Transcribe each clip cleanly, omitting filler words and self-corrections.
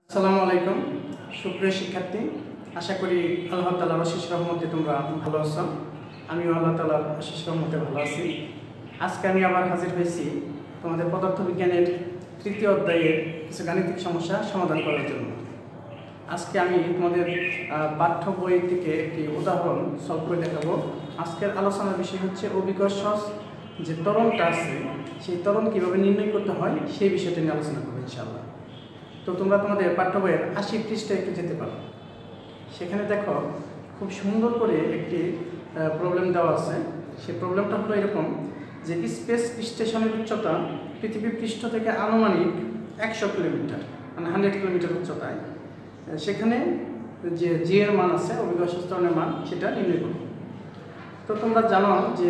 আসসালামু আলাইকুম সুপ্রিয় শিক্ষার্থী, আশা করি আল্লাহ তাআলার অশেষ রহমতে তোমরা ভালো আছো। আমিও আল্লাহ তাআলার অশেষ রহমতে ভালো আছি। আজকে আমি আবার হাজির হয়েছি তোমাদের পদার্থবিজ্ঞানের তৃতীয় অধ্যায়ের কিছু গাণিতিক সমস্যা সমাধান করার জন্য। আজকে আমি তোমাদের পাঠ্য বই থেকে একটি উদাহরণ সলভ করে দেখাবো। আজকের আলোচনার বিষয় হচ্ছে অভিকর্ষজ যে ত্বরণটা আছে সেই ত্বরণ কীভাবে নির্ণয় করতে হয় সেই বিষয়টা নিয়ে আলোচনা করবো ইনশাআল্লাহ। তো তোমরা তোমাদের পাঠ্য বইয়ের 80 পৃষ্ঠায় একটু যেতে পারো। সেখানে দেখো খুব সুন্দর করে একটি প্রবলেম দেওয়া আছে। সেই প্রবলেমটা হলো এরকম যে স্পেস স্টেশনের উচ্চতা পৃথিবী পৃষ্ঠ থেকে আনুমানিক 100 কিলোমিটার, মানে 100 কিলোমিটার উচ্চতায়। সেখানে যে জি এর মান আছে, অভিকর্ষজ ত্বরণের মান, সেটা নির্ণয় করো। তো তোমরা জানো যে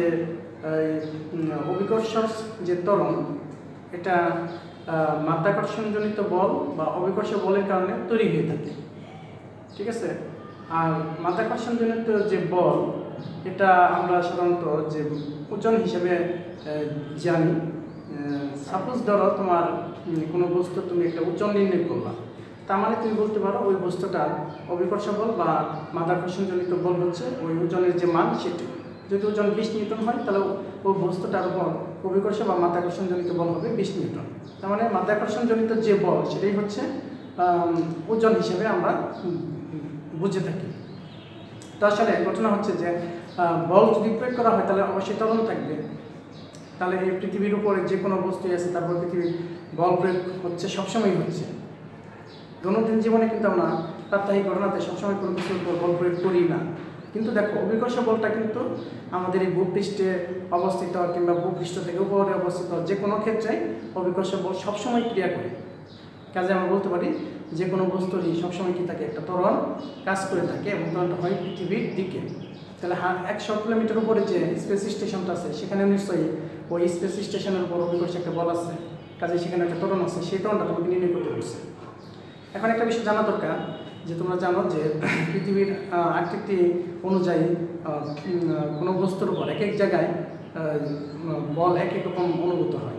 অভিকর্ষজ যে ত্বরণ এটা মাধ্যাকর্ষণজনিত বল বা অভিকর্ষ বলের কারণে তৈরি হয়ে থাকে, ঠিক আছে। আর মাধ্যাকর্ষণজনিত যে বল এটা আমরা সাধারণত যে ওজন হিসেবে জানি। সাপোজ ধরো তোমার কোনো বস্তু তুমি একটা ওজন নির্ণয় করবা, তার মানে তুমি বলতে পারো ওই বস্তুটার অভিকর্ষ বল বা মাধ্যাকর্ষণজনিত বল হচ্ছে ওই ওজনের যে মান সেটি। যদি ওজন 20 নিউটন হয় তাহলে ওই বস্তুটার উপর অভিকর্ষ বা মাধ্যাকর্ষণজনিত বল হবে 20 নিউটন। তার মানে মাধ্যাকর্ষণজনিত যে বল সেটাই হচ্ছে ওজন হিসেবে আমরা বুঝে থাকি। তো আসলে ঘটনা হচ্ছে যে বল যদি প্রয়োগ করা হয় তাহলে অবশ্যই ত্বরণ থাকবে। তাহলে এই পৃথিবীর উপরে যে কোনো বস্তু আছে তারপর পৃথিবীর বল প্রয়োগ হচ্ছে, সবসময় হচ্ছে। দৈনন্দিন জীবনে কিন্তু আমরা প্রাত্যহিক ঘটনাতে সবসময় কোনো কিছুর উপর বল প্রয়োগ করি না। কিন্তু দেখো অভিকর্ষ বলটা কিন্তু আমাদের এই ভূপৃষ্ঠে অবস্থিত কিংবা ভূপৃষ্ঠ থেকে উপরে অবস্থিত যে কোনো ক্ষেত্রে অভিকর্ষ বল সবসময় ক্রিয়া করে। কাজে আমরা বলতে পারি যে কোনো বস্তুরই সবসময় কি থাকে, একটা ত্বরণ কাজ করে থাকে এবং ত্বরণটা হয় পৃথিবীর দিকে। তাহলে 100 কিলোমিটার উপরে যে স্পেস স্টেশনটা আছে সেখানে নিশ্চয়ই ওই স্পেস স্টেশনের উপর অভিকর্ষ একটা বল আছে, কাজে সেখানে একটা ত্বরণ আছে, সেই ত্বরণটা তোমাকে নির্ণয় করতে হচ্ছে। এখন একটা বিষয় জানা দরকার যে তোমরা জানো যে পৃথিবীর আকৃতি অনুযায়ী কোনো বস্তুর উপর এক এক জায়গায় বল এক এক রকম অনুভূত হয়,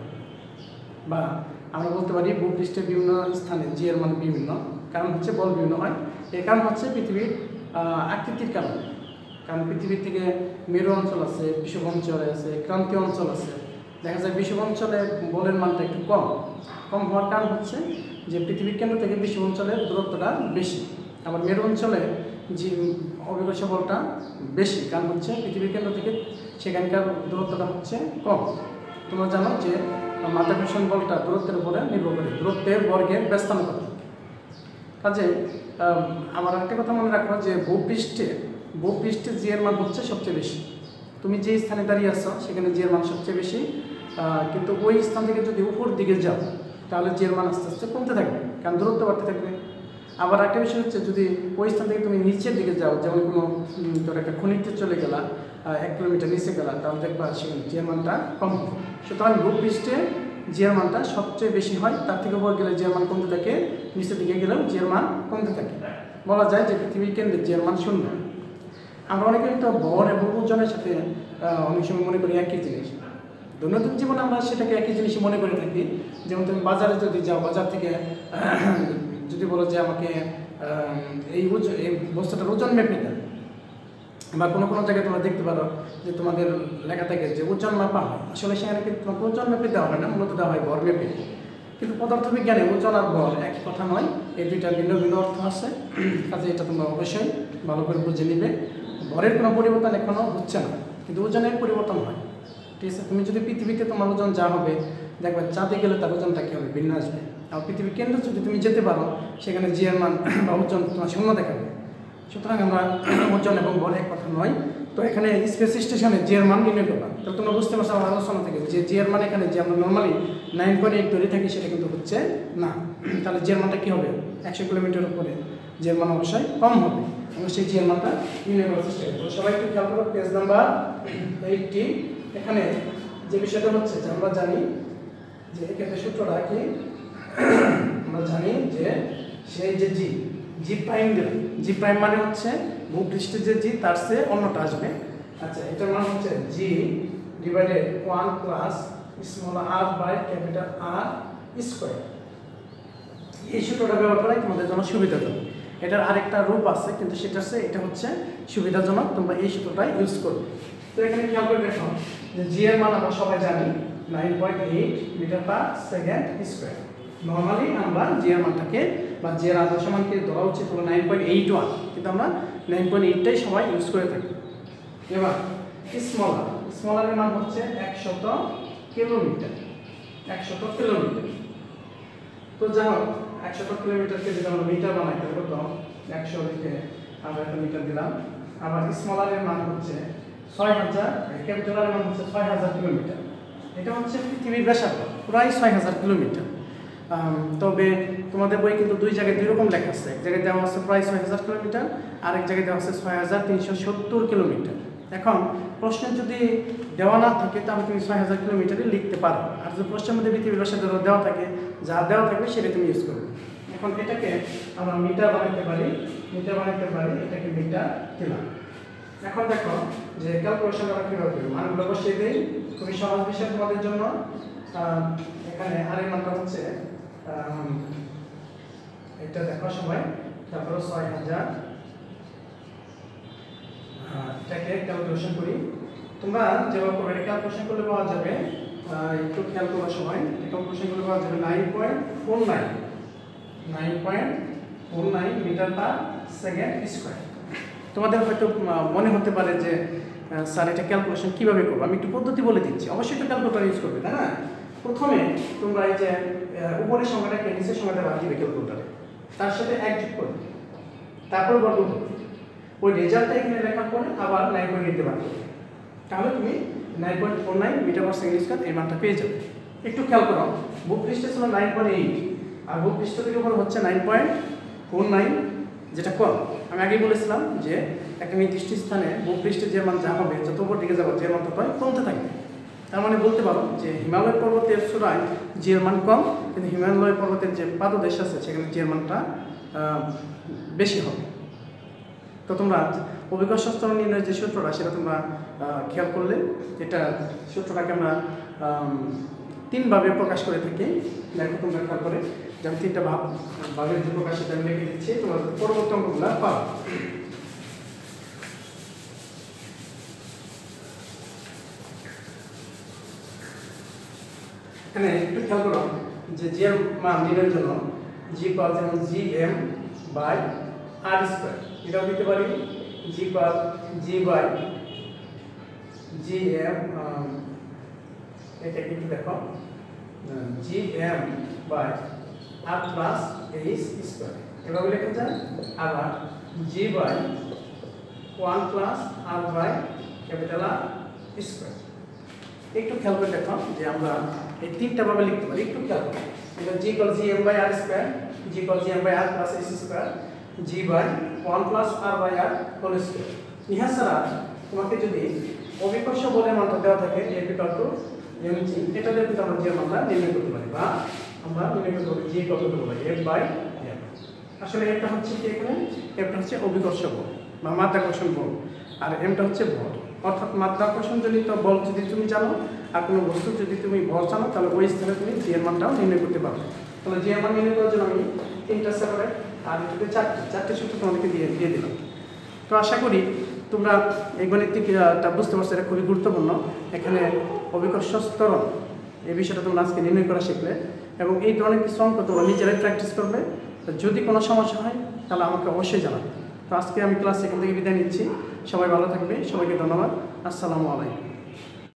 বা আমরা বলতে পারি ভূপৃষ্ঠের বিভিন্ন স্থানে জি এর মান বিভিন্ন, কারণ হচ্ছে বল বিভিন্ন হয়। এর কারণ হচ্ছে পৃথিবীর আকৃতির কারণে। কারণ পৃথিবীর থেকে মেরু অঞ্চল আছে, বিষুব অঞ্চল আছে, ক্রান্তীয় অঞ্চল আছে। দেখা যায় বিষুব অঞ্চলে বলের মানটা একটু কম হওয়ার কারণ হচ্ছে যে পৃথিবীর কেন্দ্র থেকে বিষুব অঞ্চলের দূরত্বটা বেশি। আবার মেরু অঞ্চলে যে অভিকর্ষ বলটা বেশি, কারণ হচ্ছে পৃথিবীর কেন্দ্র থেকে সেখানকার দূরত্বটা হচ্ছে কম। তোমরা জানো যে মাধ্যাকর্ষণ বলটা দূরত্বের উপরে নির্ভর করে, দূরত্বের বর্গের ব্যস্তানুপাত। কাজে আমার একটা কথা মনে রাখো যে ভূপৃষ্ঠে জি এর মান হচ্ছে সবচেয়ে বেশি। তুমি যে স্থানে দাঁড়িয়ে আছো সেখানে জি এর মান সবচেয়ে বেশি, কিন্তু ওই স্থান থেকে যদি উপর দিকে যাও তাহলে জি এর মান আস্তে আস্তে কমতে থাকবে, কারণ দূরত্ব বাড়তে থাকবে। আবার একটা বিষয় হচ্ছে যদি ওই স্থান থেকে তুমি নিচের দিকে যাও, যেমন কোনো তোর একটা খনিতে চলে গেলা, 1 কিলোমিটার নিচে গেলা, তাহলে দেখবা সেখানে জি এর মানটা কম হবে। সুতরাং ভূপৃষ্ঠে জি এর মানটা সবচেয়ে বেশি হয়, তার থেকে উপর গেলে জি এর মান কমতে থাকে, নিচের দিকে গেলেও জি এর মান কমতে থাকে। বলা যায় যে পৃথিবীর কেন্দ্রে জি এর মান 0। আমরা অনেকে কিন্তু ভর এবং ওজনের সাথে অনেক সময় মনে করি একই জিনিস। দৈনন্দিন জীবনে আমরা সেটাকে একই জিনিসই মনে করে থাকি। যেমন তুমি বাজারে যদি যাও, বাজার থেকে যদি বলো যে আমাকে এই বস্তুটার ওজন মেপে দেন, বা কোনো জায়গায় তোমরা দেখতে পারো যে তোমাদের লেখা থাকে যে ওজন মাপা হয়, আসলে সেখানে কিন্তু তোমাকে ওজন মেপে দেওয়া হয় না, মূলত দেওয়া হয় ভর মেপে। কিন্তু পদার্থবিজ্ঞানে ওজন আর ভর একই কথা নয়, এই দুইটার ভিন্ন ভিন্ন অর্থ আছে। কাজে এটা তোমরা অবশ্যই ভালো করে বুঝে নিবে। ভরের কোনো পরিবর্তন এখনও হচ্ছে না, কিন্তু ওজনের পরিবর্তন হয়, ঠিক আছে। তুমি যদি পৃথিবীতে তোমার ওজন যা হবে, দেখবে চাঁদে গেলে তার ওজনটা কী হবে, ভিন্ন আসবে। আর পৃথিবীর কেন্দ্রে যদি তুমি যেতে পারো সেখানে জি এর মান বা ওজন তোমার শূন্য দেখাবে। সুতরাং আমরা ওজন এবং ভর এক কথা নয়। তো এখানে স্পেস স্টেশনে জি এর মান নির্ণয় করলাম, তাহলে তোমরা বুঝতে পারছো আমার আলোচনা থেকে যে জি এর মান এখানে যে আমরা নর্মালি 9.8 ধরে থাকি সেটা কিন্তু হচ্ছে না। তাহলে জি এর মানটা কী হবে, 100 কিলোমিটার উপরে জি এর মান অবশ্যই কম হবে। আমরা সেই জি এর মানটা নির্ণয় করার চেষ্টা করবো। সবাই একটু খেয়াল করো, পেজ নাম্বার 80। এখানে যে বিষয়টা হচ্ছে যে আমরা জানি যে এক্ষেত্রে সূত্রটা কি, আমরা জানি যে সেই যে জি প্রাইম দিল, জি প্রাইম মানে হচ্ছে ভূপৃষ্ঠে যে জি তার চেয়ে অন্যটা আসবে। আচ্ছা, এটার মান হচ্ছে G divided 1 plus small r by capital R square. এই সূত্রটা ব্যবহার করাই তোমাদের জন্য সুবিধাজনক। এটার আরেকটা রূপ আছে, কিন্তু এটা হচ্ছে সুবিধাজনক, তোমরা এই সূত্রটাই ইউজ করবে। তো এখানে খেয়াল করে দেখো যে জি এর মান আমরা সবাই জানি 9.8 meter per second square. Normally আমরা জি এর মানটাকে বা জি এর আদর্শ মানকে ধরা উচিত হলো 9.81, কিন্তু আমরা 9.8টাই সবাই ইউজ করে থাকি। এবার স্মলার এর মান হচ্ছে 100 কিলোমিটার। 100 কিলোমিটার। তো যাই হোক 100 কিলোমিটারকে যদি আমরা মিটার বানাই তাহলে কত? 100 লিখে আমরা একটা মিটার দিলাম। আবার স্মলার এর মান হচ্ছে 6000, ক্যাপিটাল এর মান হচ্ছে 6000 কিলোমিটার। এটা হচ্ছে পৃথিবীর ব্যাসার্ধ, প্রায় 6000 কিলোমিটার। তবে তোমাদের বই কিন্তু দুই জায়গায় দুই রকম লেখা আছে। এক জায়গায় দেওয়া আছে প্রায় 6000 কিলোমিটার, আরেক জায়গায় দেওয়া আছে 6370 কিলোমিটার। এখন প্রশ্নে যদি দেওয়া না থাকে তাহলে তুমি 6000 কিলোমিটারই লিখতে পারো, আর যদি প্রশ্নের মধ্যে পৃথিবীর ব্যাসার্ধ দেওয়া থাকে, যা দেওয়া থাকবে সেটা তুমি ইউজ করবে। এখন এটাকে আমরা মিটার বানাতে পারি, এটাকে মিটার দিলাম। এখন দেখো যে ক্যালকুলেশন করা কীভাবে করবে, মানগুলো বসিয়ে দিই, খুবই সহজ বিষয় তোমাদের জন্য। এখানে আর এর মানটা হচ্ছে এটা দেখো সবাই, তারপরে 6000, এটাকে ক্যালকুলেশন করি। তোমরা যেভাবে করবে ক্যালকুলেশন করলে পাওয়া যাবে, একটু খেয়াল করার সময় ক্যালকুলেশন করলে পাওয়া যাবে 9.49 মিটার পার সেকেন্ড স্কয়ার। তোমাদের হয়তো মনে হতে পারে যে স্যার এটা ক্যালকুলেশন কীভাবে করবো, আমি একটু পদ্ধতি বলে দিচ্ছি। অবশ্যই একটু ক্যালকুলেটর ইউজ করবে, তাই না? প্রথমে তোমরা এই যে উপরের সংখ্যাটাকে নিচের সংখ্যাটা বাদ দিবে ক্যালকুলেটরে, তার সাথে এক যোগ করবে, তারপর বর্গ করবে। ওই রেজাল্টটা এখানে লেখার পরে আবার 9.8 বাদ করবে, তাহলে তুমি 9.49 মিটার পার সেকেন্ড স্কয়ার এই মানটা পেয়ে যাবে। একটু খেয়াল করো, ভূপৃষ্ঠে ছিল 9.8 আর ভূপৃষ্ঠ থেকে উপরে হচ্ছে 9.49, যেটা কম। আমি আগেই বলেছিলাম যে একটা নির্দিষ্ট স্থানে ভূপৃষ্ঠে যে মান যা হবে, যত উপর দিকে যাবো যে মান তত কমতে থাকবে। তার মানে বলতে পারো যে হিমালয় পর্বতের চূড়ায় জি এর মান কম, কিন্তু হিমালয় পর্বতের যে পাদদেশ আছে সেখানে জি এর মানটা বেশি হবে। তো তোমরা অভিকর্ষ স্তর নির্ণয়ের যে সূত্রটা সেটা তোমরা খেয়াল করলে, এটা সূত্রটাকে আমরা 3 ভাবে প্রকাশ করে থাকি। দেখো তোমরা খেয়াল করে যে আমি 3টা ভাবের যে প্রকাশ সেটা আমি লিখে দিচ্ছি, তোমরা পরবর্তী অঙ্কগুলো পাও। এখানে একটু খেয়াল করো যে জি এর মান নির্ণয়ের জন্য জি পাওয়া যেমন G M by R square, এটাও দিতে পারি জি বাই জি এম, এটা কিন্তু দেখো G M by R plus H square, এভাবে লেখা যায়। আবার G by 1 plus R by capital R square. একটু খেয়াল করে দেখো যে আমরা এই 3টা ভাবে লিখতে পারি। একটু খেয়াল করো, এটা G equal G M by R square, G equal G M by R plus H square, G by 1 plus R by R whole square. ইহা ছাড়া তোমাকে যদি অভিকর্ষ বলের মানটা দেওয়া থাকে এফ ইকুয়াল টু mg, এটা দিয়ে কিন্তু আমরা জি এর মানটা নির্ণয় করতে পারি, বা আমরা নির্ণয় করতে পারি G equal to F by M. আসলে এটা হচ্ছে কি, এখানে এফটা হচ্ছে অভিকর্ষ বল বা মাধ্যাকর্ষণ বল, আর এমটা হচ্ছে ভর। অর্থাৎ মাধ্যাকর্ষণজনিত বল যদি তুমি জানো আর কোনো বস্তু যদি তুমি ভর জানো, তাহলে ওই স্থানে তুমি জি এর মানটাও নির্ণয় করতে পারবে। তাহলে জি এর মান নির্ণয় করার জন্য আমি 3টা সেপারেট আর এটাতে 4টে সূত্র তোমাদেরকে দিয়ে দিলাম। তো আশা করি তোমরা এই গণিতটা বুঝতে পারছো, এটা খুবই গুরুত্বপূর্ণ। এখানে অভিকর্ষ স্তরণ এই বিষয়টা তোমরা আজকে নির্ণয় করা শিখলে, এবং এই ধরনের কিছু অঙ্ক তোমরা নিজেরাই প্র্যাকটিস করবে। যদি কোনো সমস্যা হয় তাহলে আমাকে অবশ্যই জানাবে। তো আজকে আমি ক্লাস এখান থেকে বিদায় নিচ্ছি। সবাই ভালো থাকবে, সবাইকে ধন্যবাদ। আসসালামু আলাইকুম।